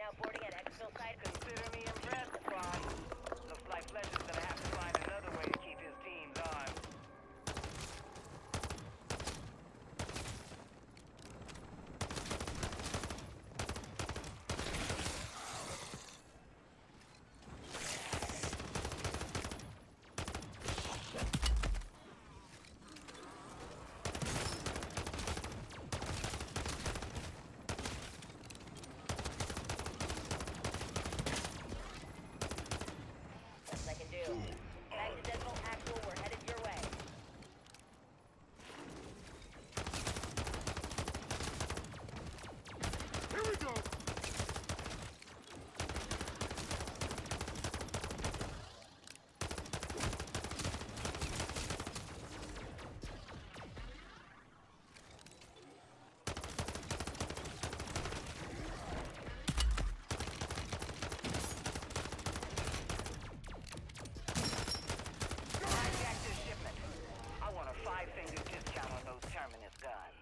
now boarding at exfil site. Consider me impressed, Bob. Looks like Fletcher's gonna have to find another way to keep his teams on. Best I can do. Back to Dental Actual, we're headed your way. Here we go! Hijack this shipment. I want a 5-finger discount on those Terminus guns.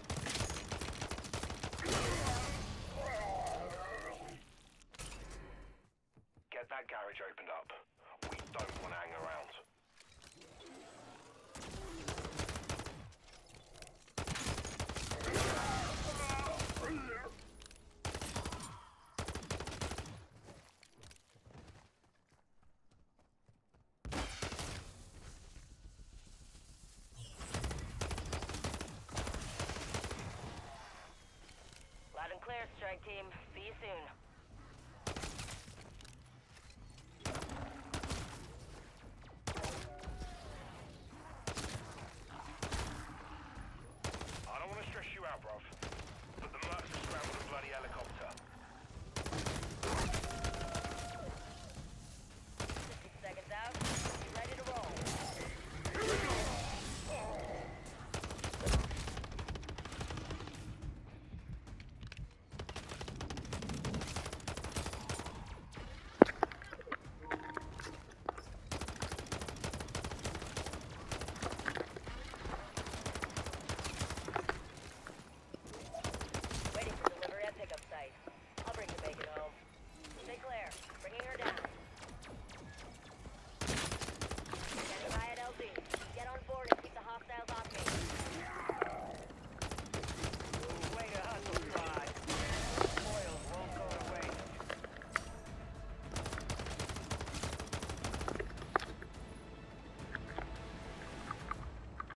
Get that garage opened up. We don't want to hang around. Loud and clear, strike team. See you soon.